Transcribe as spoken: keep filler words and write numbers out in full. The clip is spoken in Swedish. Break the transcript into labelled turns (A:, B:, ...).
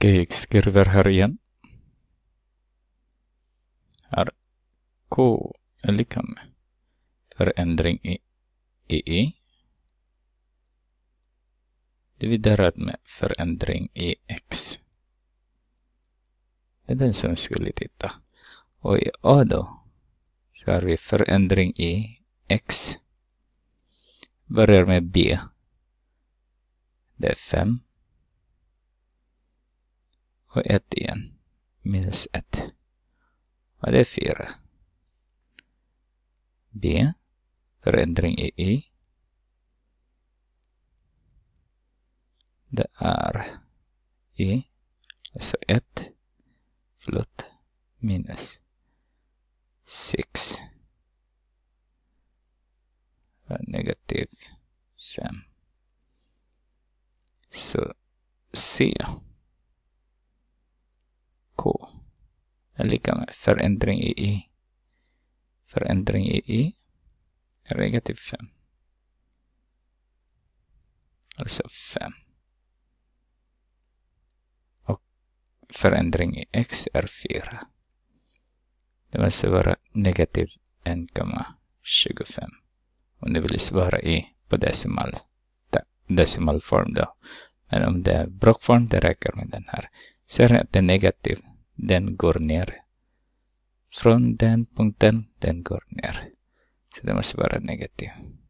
A: Okej, jag skriver här igen. Här K är lika med förändring i E dividerat med förändring i X. Det är den som vi skulle titta. Och i A då så har vi förändring i X. Börjar med B. Det är fem. Och ett igen. Minus ett. Och det är fyra. B. Förändring i Y. Det är Y. Alltså ett. Förlåt. Minus sex. Negativ fem. Så C. K är lika med förändring i Y. Förändring i Y är negativ fem. Alltså fem. Och förändring i X är fyra. Det måste vara negativ en komma tjugofem. Om det vill svara i på decimal, decimalform då. Men om det är blockform, det räcker med den här. Ser ni att det är negativ? Den går ner. Från den punkten, den går ner. Så det måste vara negativ.